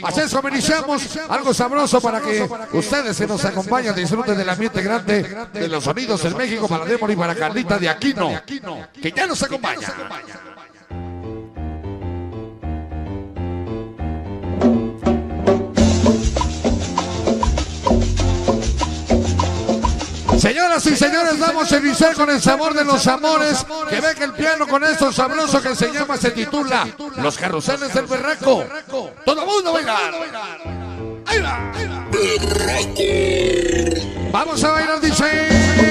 Así es como iniciamos algo sabroso para que ustedes se nos acompañen, disfruten del ambiente grande de los sonidos en México para Demon y para Carlita de Aquino, que ya nos acompaña. Señoras y señores, vamos a iniciar con el sabor de los amores. Que ve que el piano con esto sabroso que se titula Los Carruseles del Berraco. Todo el mundo bailar. Ahí va, ahí va. Vamos a bailar, dice.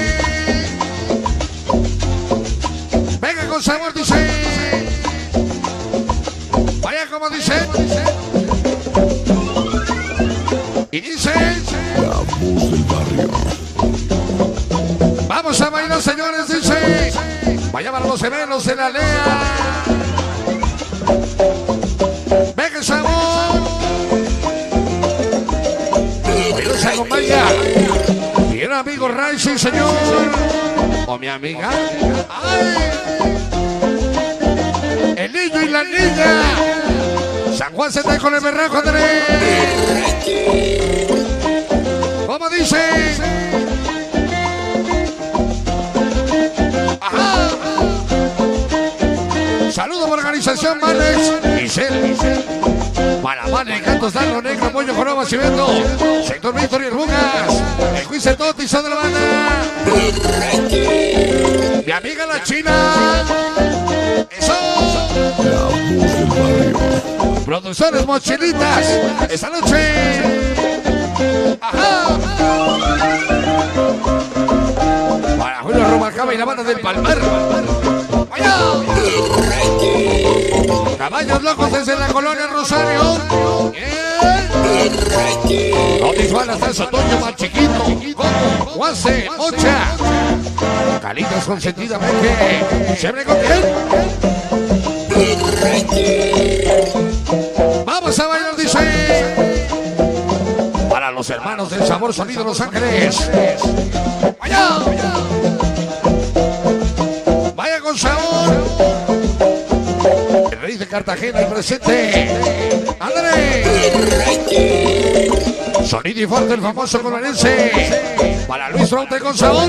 Venga con sabor, dice. Vaya como dice. Y dice. La voz del barrio. Vamos a bailar, señores, dice. Vaya para los gemelos de la Lea. Venga el sabor. Hoy nos acompaña mi gran amigo Ray, sí, señor. O mi amiga. ¡Ay! El niño y la niña. San Juan se está con el Berraco, Andrés. ¿Cómo dice? Ajá. Saludo por organización Malex y Cel. Para Mane, Cantos, Darlo, Negro, Pollo, Joroba, Cimento, Sector Víctor y Rugas, el juiz de Toti, de la banda. Mi amiga la China. Eso. La voz del barrio. Producciones Mochilitas. Esta noche. Ajá. Para Julio Rubalcaba y la banda del Palmar. ¡Vaya! Caballos locos desde la colonia Rosario. Otis hasta el Sotoño más chiquito. Coco, Guase, Mocha. Calitas consentidamente. ¿Siempre con quién? Vamos a bailar, dice. Para los hermanos del Sabor Sonido Los Ángeles. ¡Vaya! Vaya con sabor. El rey de Cartagena y presente. ¡Ándale! Sonido y fuerte, el famoso colorense. Para Luis Fronte con sabor.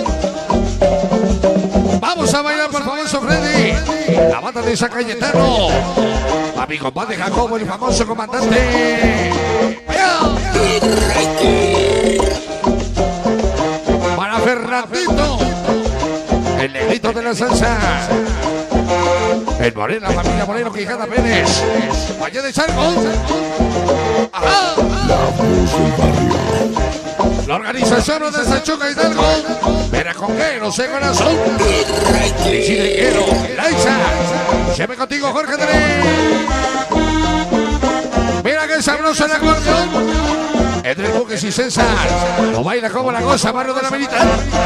Vamos a bailar por el famoso Freddy. La banda de San Cayetano. A mi compadre Jacobo, el famoso comandante. ¡Vaya! Para Fernandito. El negrito de la salsa. El Moreno, la familia Moreno, Quijada Pérez. Valle de Charco. ¡Ajá! La voz del barrio. La organización de Sachuca Hidalgo. Veraconguero, ese corazón. Isidriquero, Laisa. Siempre contigo, Jorge Andrés. Mira que sabroso el acordeón. Entre Buques y César. Lo baila como la cosa, barrio de la Militar.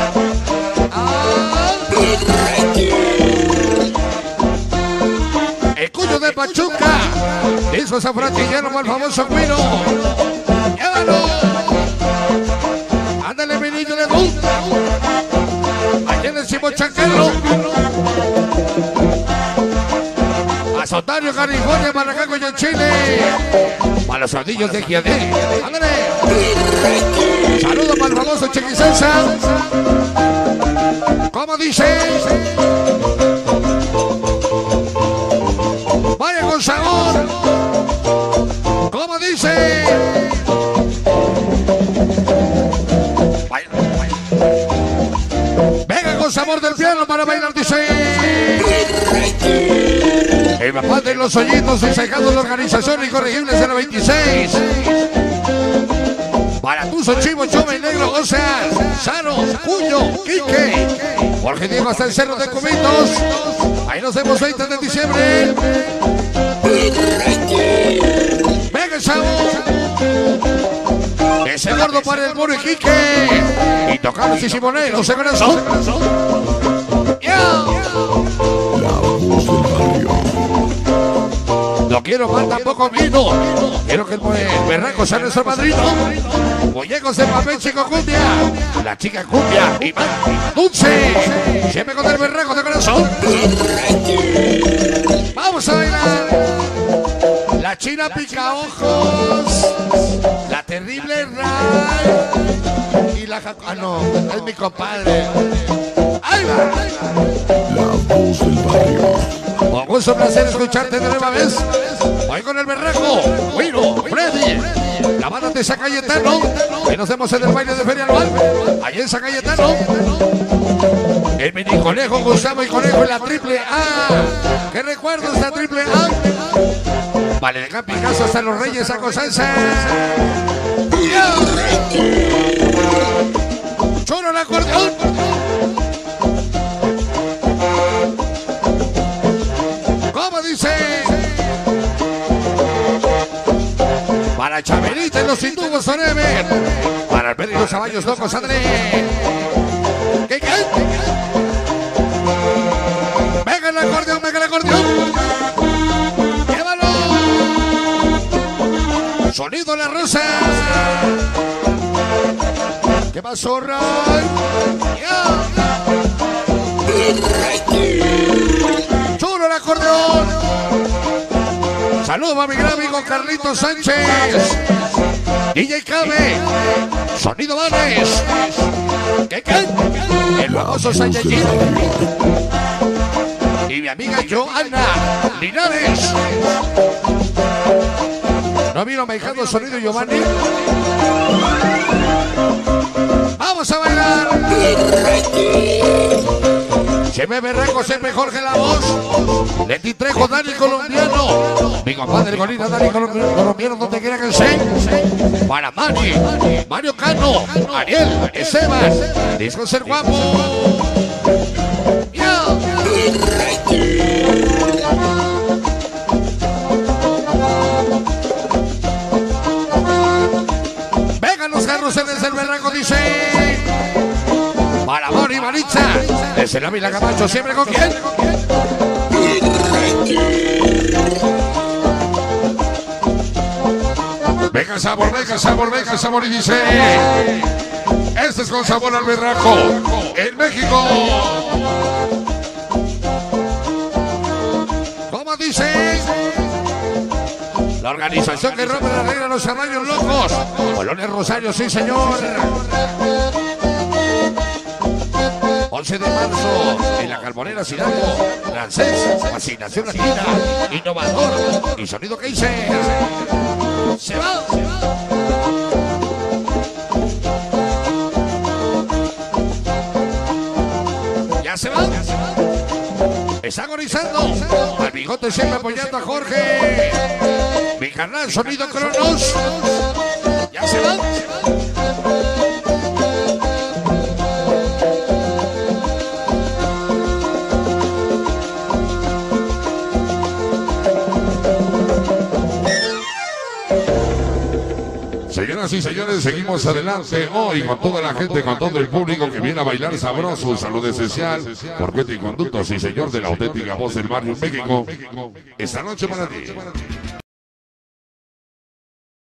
El Cuyo de Pachuca. Disco San Frantillano por el famoso Cuino. ¡Llévalo! Ándale, mi niño de Dun. Allá en el Cimo Chanquero. A Sotario, California, Maracaco y en Chile. Para los rodillos de Giadé. Ándale. Saludos para el famoso Chiquisensa. ¿Cómo dice? Vaya con sabor. ¿Cómo dice? Vaya, vaya. Venga con sabor del piano para bailar, dice. El papá de los hoyitos y sacando la organización Incorregibles de la 26. Para Tuzo, Chivo, Chome, Negro, Ocean, Sano, Cuyo, Quique, Jorge Diego hasta el Cerro de Cubitos. Ahí nos vemos 20 de diciembre. Venga el sabor. Ese gordo para el Muro y Quique. Y tocamos y Simoneros, ese corazón. La voz del barrio. No quiero mal tampoco vino. Quiero que el Berraco sea nuestro padrino. Muñecos de papel, chico cumbia. La chica cumbia. Y más dulce. Siempre con el Berraco de corazón. Vamos a bailar. La La China Picaojos, la Terrible Ray y la ah no, es mi compadre. ¡Ahí va! La voz del barrio. Con gusto, placer escucharte de nueva vez. Voy con el berraco, Wiro, Freddy, la banda de San Cayetano. Y nos vemos en el baile de Feria Anual, allá en San Cayetano. El mini conejo, Gustavo y Conejo en la triple A. ¿Qué recuerdos la triple A? Vale, de Campicazo hasta los Reyes a Cosanza. Choro el acordeón. ¿Cómo dice? Para Chabelita y los hindúes Forever. Para el Pedro y los caballos locos, André. ¿Qué? Venga el acordeón, venga el acordeón. Llévalo. Sonido La Rosa. ¿Qué pasó, Ray? Chulo el acordeón. Saludos a mi gran amigo Carlitos Sánchez. DJ Cabe. Sonido Vanes. ¿Qué? El famoso Saiyajin. Y mi amiga Joana Linares. ¿No vino manejando sonido Giovanni? ¡Vamos a bailar! Cheme Berraco, Cheme Jorge La Voz. Leti Trejo, Dani Colombiano. Mi compadre Golina, Dani Colombiano, donde quiera que sea. Para Mani, Mario Cano, Ariel, Esteban. Disco Ser Guapo. Vengan los carros desde el Berraco, dice. Para Moni Maritza, desde la Vila Camacho, siempre con quién. Venga sabor, venga sabor, venga sabor y dice. Este es con sabor al Berraco, en México. ¿Cómo dice? La organización que rompe la regla de los caballos locos. Colonia Rosario, sí señor. 11 de marzo, en la Carbonera Hidalgo, francés, fascinación latina, innovador y sonido que hice. Se va. Ya se va. Está agonizando. Al bigote siempre apoyando a Jorge. Mi carnal, sonido Cronos. Ya se va. Señoras y señores, seguimos adelante hoy con toda la gente, con todo el público que viene a bailar sabroso. Un saludo especial por Cuenta y Conducto, sí señor, de la auténtica voz del barrio en México. Esta noche para ti.